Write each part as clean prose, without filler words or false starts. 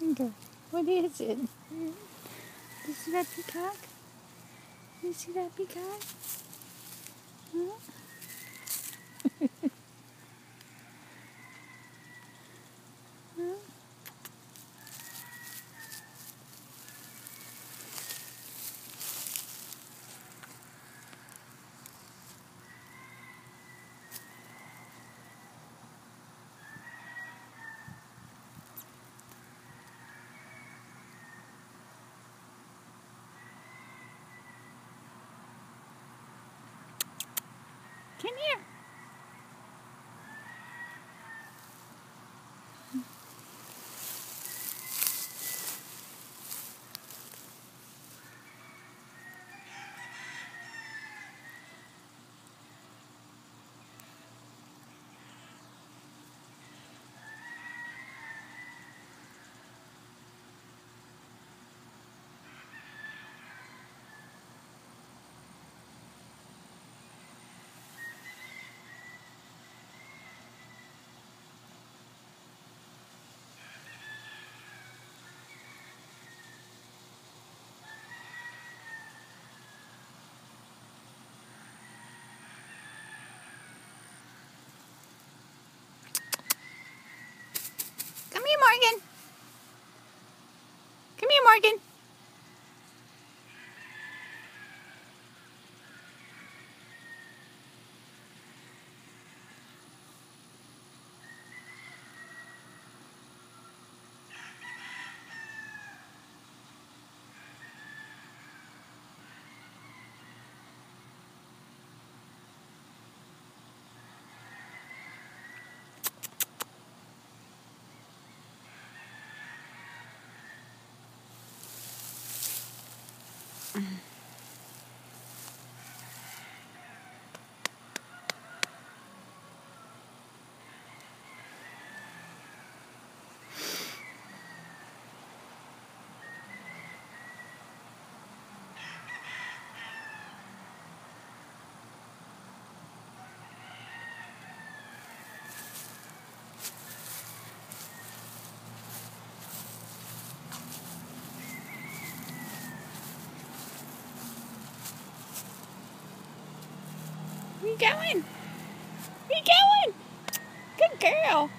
finger. What is it? Do you see that peacock? Do you see that peacock? Huh? Huh? Come here. Come here, Morgan. Come here, Morgan. Where you going? Where you going? Good girl.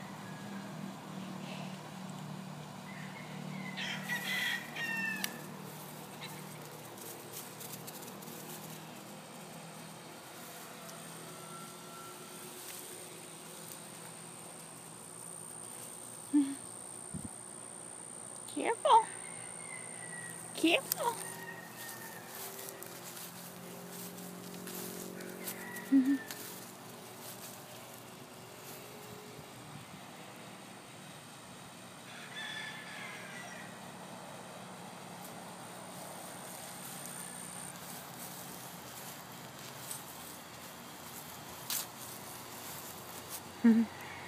Careful. Careful. Mm-hmm. Mm-hmm.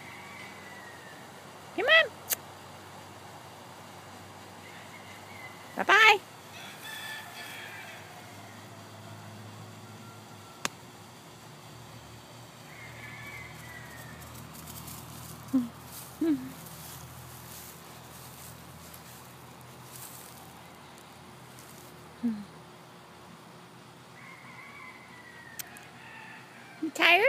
Come on. Bye-bye. Mm-hmm. You tired?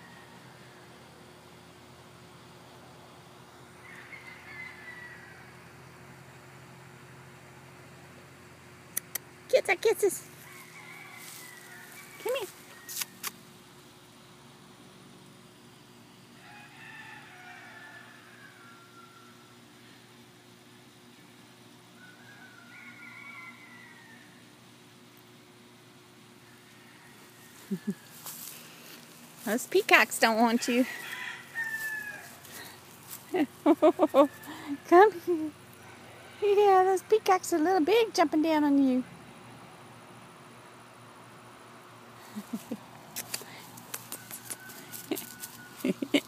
Kids are kisses. Come here. Those peacocks don't want you. Come here. Yeah, those peacocks are a little big jumping down on you.